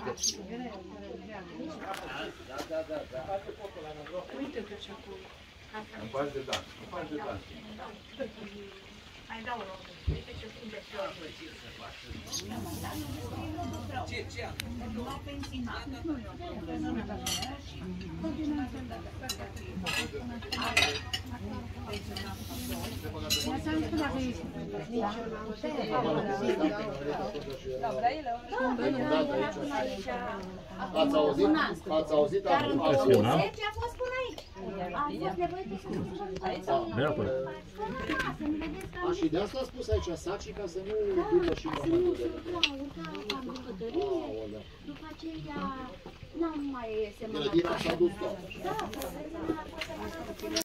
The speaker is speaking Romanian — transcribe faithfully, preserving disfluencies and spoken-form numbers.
departe. Da, da, da, da. Uite că ce acolo. În faci de dans, în faci de dans. Hai, dau rog. Uite ce cum de flori. Ce, ce? Ați auzit? Ați auzit? Dar în două mii zece a fost până aici. A fost nevoie să A, și de asta a spus aici sacii ca să nu ducă și pământul de pământul. După aceea n-am mai semănat. grădina s-a dus tot. Da,